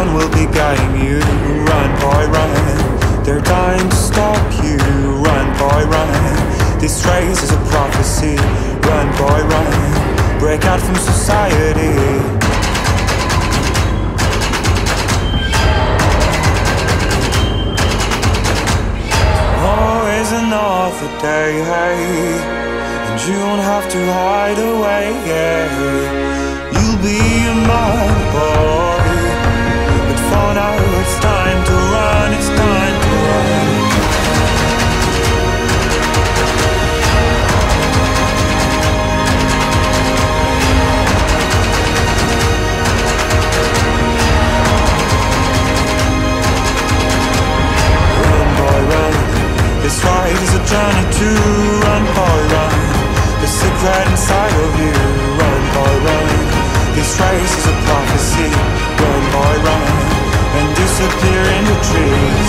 sun will be guiding you. Run, boy, run. They're dying to stop you. Run, boy, run. This race is a prophecy. Run, boy, run. Break out from society. Always another day, and you won't have to hide away. You'll be a man, boy, but for now it's time to run. It's time to run. This ride is a journey to run, boy, run. The secret inside of you, run, boy, run. This race is a prophecy, run, boy, run. And disappear in the trees.